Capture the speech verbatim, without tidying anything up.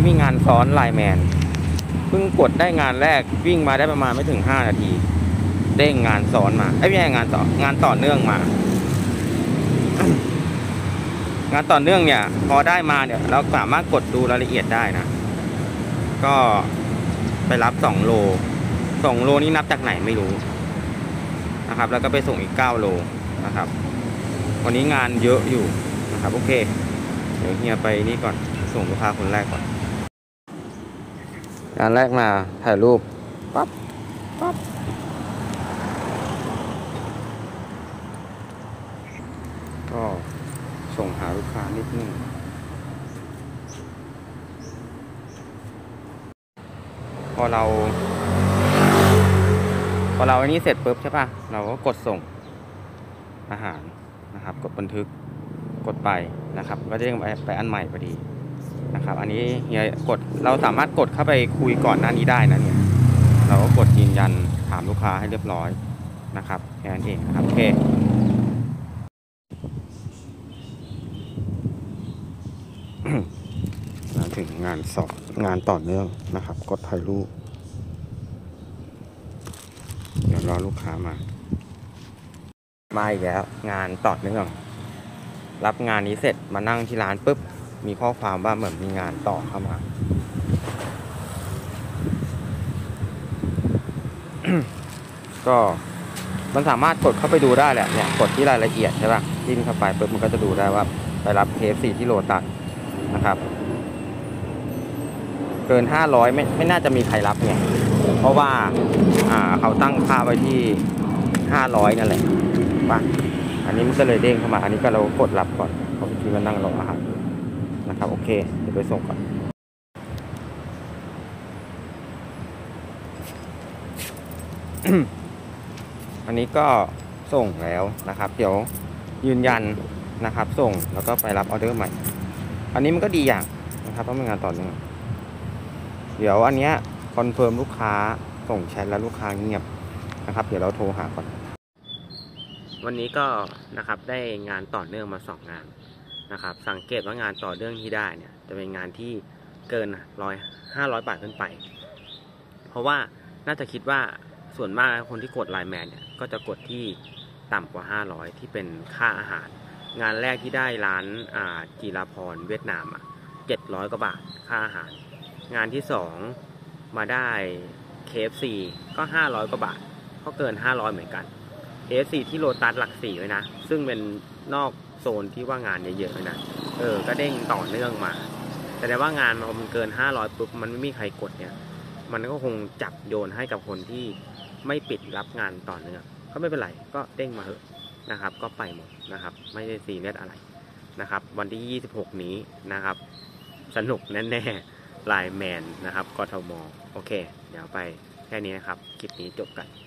มีงานซ้อนไลน์แมนเพิ่งกดได้งานแรกวิ่งมาได้ประมาณไม่ถึงห้านาทีเด้งงานซ้อนมาไอ้ไม่ใช่งานต่องานต่อเนื่องมา งานต่อเนื่องเนี่ยพอได้มาเนี่ยเราสามารถกดดูรายละเอียดได้นะก็ไปรับสองโลสองโลนี้นับจากไหนไม่รู้นะครับแล้วก็ไปส่งอีกเก้าโลนะครับวันนี้งานเยอะอยู่นะครับโอเคเดี๋ยวเฮียไปนี่ก่อนส่งลูกค้าคนแรกก่อนงานแรกมาถ่ายรูปปั๊บปั๊บก็ส่งหาลูกค้านิดนึงพอเราพอเราอันนี้เสร็จปุ๊บใช่ป่ะเราก็กดส่งอาหารนะครับกดบันทึกกดไปนะครับก็จะเด้งไปไปอันใหม่พอดีนะครับอันนี้เฮียกดเราสามารถกดเข้าไปคุยก่อนหน้านี้ได้นะเนี่ยเราก็กดยืนยันถามลูกค้าให้เรียบร้อยนะครับแค่นั้นเองนะครับโอเคมาถึงงานสอบงานต่อเนื่องนะครับกดถ่ายรูปเดี๋ยวรอลูกค้ามามาอีกแล้วงานต่อเนื่องรับงานนี้เสร็จมานั่งที่ร้านปุ๊บมีข้อความว่าเหมือนมีงานต่อเข้ามา ก็มันสามารถกดเข้าไปดูได้แหละเนี่ยกดที่รายละเอียดใช่ป่ะจิ้มเข้าไปปุ๊บมันก็จะดูได้ว่าไปรับ เค เอฟ ซี ที่โลตัสนะครับเกินห้าร้อยไม่ไม่น่าจะมีใครรับเนี่ยเพราะว่าอ่าเขาตั้งค่าไว้ที่ห้าร้อยนั่นแหละป่ะอันนี้มันก็เลยเด้งเข้ามาอันนี้ก็เรากดรับก่อนเพราะที่มันนั่งรออาหารนะครับโอเคเดี๋ยวไปส่งก่อน อันนี้ก็ส่งแล้วนะครับเดี๋ยวยืนยันนะครับส่งแล้วก็ไปรับออเดอร์ใหม่อันนี้มันก็ดีอย่างนะครับเพราะเป็นงานต่อเนื่องเดี๋ยวอันเนี้ยคอนเฟิร์มลูกค้าส่งแชทแล้วลูกค้าเงียบนะครับเดี๋ยวเราโทรหาก่อนวันนี้ก็นะครับได้งานต่อเนื่องมาสองงานนะครับสังเกตว่างานต่อเนื่องที่ได้เนี่ยจะเป็นงานที่เกินร้อยห้าร้อยบาทขึ้นไปเพราะว่าน่าจะคิดว่าส่วนมากคนที่กดไลน์แมนเนี่ยก็จะกดที่ต่ำกว่าห้าร้อยที่เป็นค่าอาหารงานแรกที่ได้ร้านอ่าจีราพรเวียดนามอ่ะเจ็ดร้อยกว่าบาทค่าอาหารงานที่สองมาได้ เค เอฟ ซี ก็ห้าร้อยกว่าบาทก็เกินห้าร้อยเหมือนกัน เค เอฟ ซี ที่โลตัสหลักสี่เลยนะซึ่งเป็นนอกโซนที่ว่างานเยอะๆเลยนะเออก็เด้งต่อเนื่องมาแต่ได้ว่างานมันเกินห้าร้อยปุ๊บมันไม่มีใครกดเนี่ยมันก็คงจับโยนให้กับคนที่ไม่ปิดรับงานต่อเนื่องก็ไม่เป็นไรก็เด้งมาเถอะนะครับก็ไปหมดนะครับไม่ได้ซีเรียสอะไรนะครับวันที่ยี่สิบหกนี้นะครับสนุกแน่ๆไลน์แมนนะครับกทมโอเคเดี๋ยวไปแค่นี้นะครับคลิปนี้จบกัน